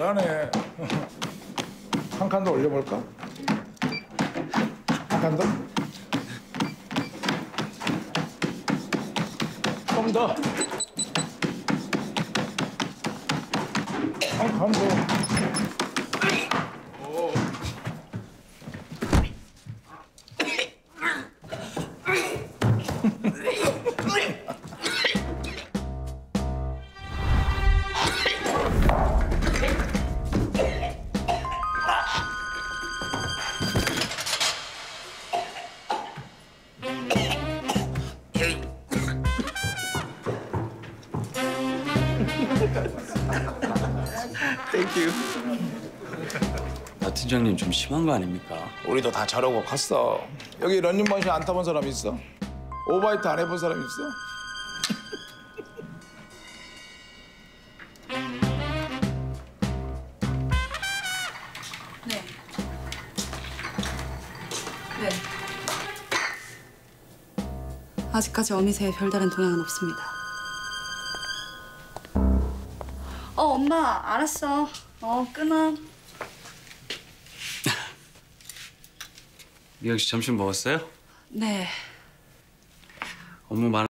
잘하네. 한 칸 더 올려볼까? 한 칸 더? 좀 더. 한 칸 더. 땡큐. 나 팀장님 좀 심한 거 아닙니까? 우리도 다 저러고 컸어. 여기 런닝머신 안 타본 사람 있어? 오버히트 안 해본 사람 있어? 네. 네. 아직까지 어미새에 별다른 동향은 없습니다. 엄마, 알았어. 끊어. 미영 씨 점심 먹었어요? 네. 업무 많아.